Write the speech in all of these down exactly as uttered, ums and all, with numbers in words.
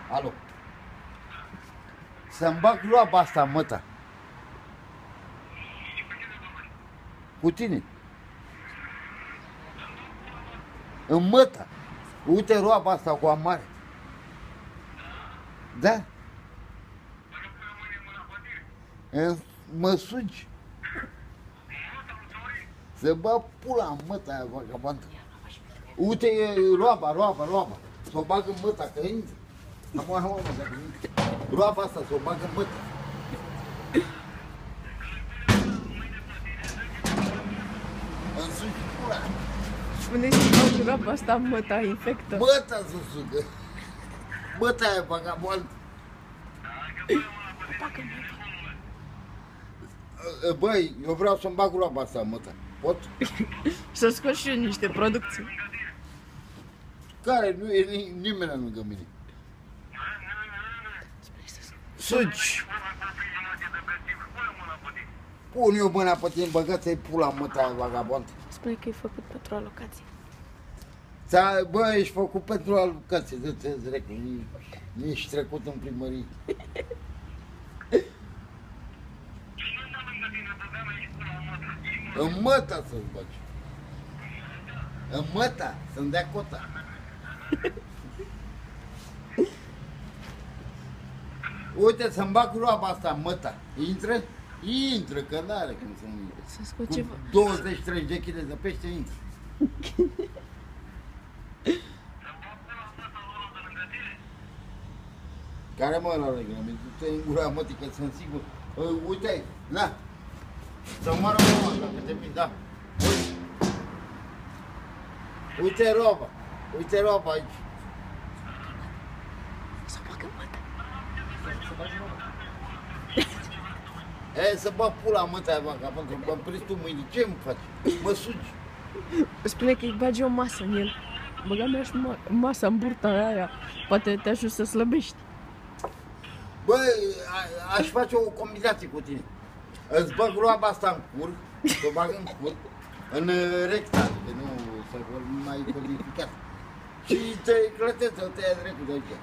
Alo. Să-mi bag roaba asta, măta. Cu tine. În măta. Uite roaba asta cu amare. Da? Mă sugi. Să bag pula în măta aia vagabandă. Uite roaba, roaba, roaba. S-o bag în măta, că intră. Am am am dacă intră. Roaba asta s-o bag în măta. Îmi sugi pula. Spuneți-mi că roaba asta măta infectă. Măta să sugă. Măta aia vagaband. Băi, eu vreau să-mi bag roaba asta, măta. Pot? Să scot și eu niște producții. Care? Nu e nimeni lângă mine. Sugi! Pun eu mâna pe tine, băgați-i pula măta aia vagabond. Spune că e făcut pentru alocație. Bă, ești făcut pentru alocație, dă-ți dracu, nici trecut în primărie. În măta să-ți bagi. În măta, să-mi dea cota. Uite, să-mi bag roaba asta în măta. Intră? Intră, că n-are cum să nu intre. Să scot ceva. Cu douăzeci treizeci de kilograme de pește intră. Care mă la regulament? Du-te în gura mătii, că sunt sigur. Uite-i, na! Să moară roba, dacă te mici, da. Uite. Uite roba. Uite roba aici. Să bagă măta. E, să bag pula măta aia, vagabond, că mă prins tu mâine. Ce-mi faci? Mă sugi. Spune că îi bagi o masă în el. Băga mea și ma masa în burta aia. Poate te ajut să slăbești. Băi, aș face o combinație cu tine. Îți bag roaba asta în cur, o bag în cur, în recta, că nu să mai codificat. Și te clătesc, te ia drept de aici.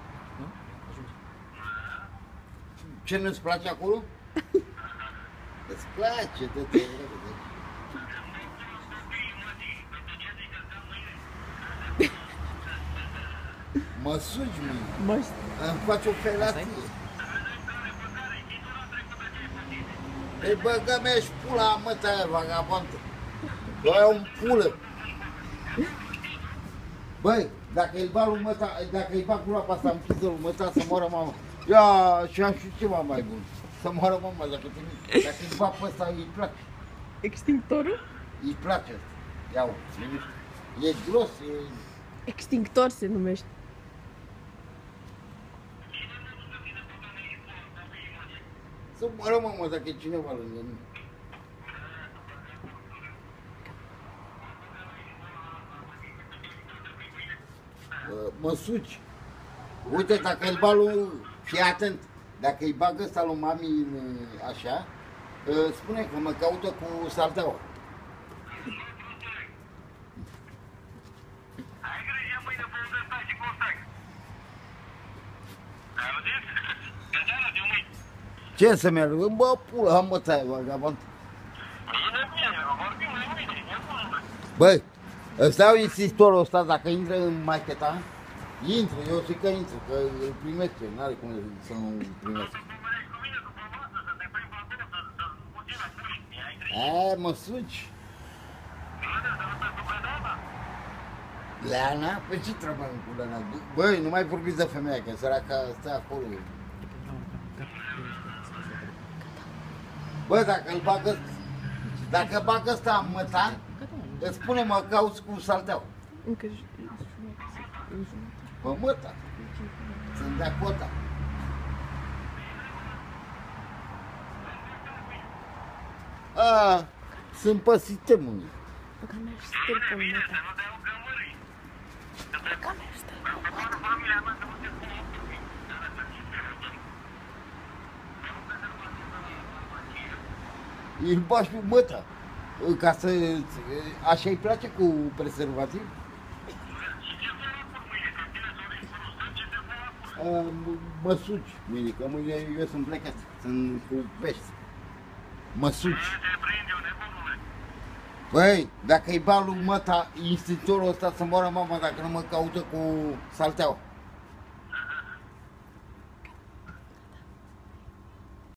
Ce nu-ți place acolo? Îți place, dă-te drept de aici. Mă sugi mâine. Îmi faci o felație. Ei, băgă mea și pula măta aia, vagabondă. Bă, e un pulă. Băi, dacă îi bag lui măta, dacă îi bag groapa asta în piză lui măta, să moară mama. Ia, și am și ceva mai bun. Să moară mama, dacă te Dacă îi bag pe ăsta, îi place. Extinctorul? Îi place. Ia-o, e gros, e... Extinctor se numește. Să moară mama, dacă e cineva lângă mine. Mă suci. Uite, dacă îl bag lui, fii atent, dacă îi bag ăsta lui mami așa, spune că mă caută cu salteaua. Ce să meargă? Bă, pula, mă taie, vagabond. Băi, ăsta e insistorul ăsta, dacă intră în macheta, intră, eu zic că intră, că îl primesc, n-are cum să nu primesc. E, mă suci. Leana? Păi ce treabă cu Leana? Băi, nu mai vorbiți de femeia, că săraca stă acolo. Bă, dacă îl bagă, dacă bagă ăsta în măta, îți spune mă cauți cu salteau. Încă Bă, măta, să-mi dea cota. A, sunt pe sistemul. Băga mea și stâlpă în măta. Băga mea și stâlpă în măta. Îl bagi pe măta, ca să... Așa îi place cu prezervativ? uh, mă suci mâine, că mâine eu sunt plecat, sunt cu pești. Mă suci. Băi, dacă-i ba lui măta instinctorul ăsta să moară mama dacă nu mă caută cu salteaua.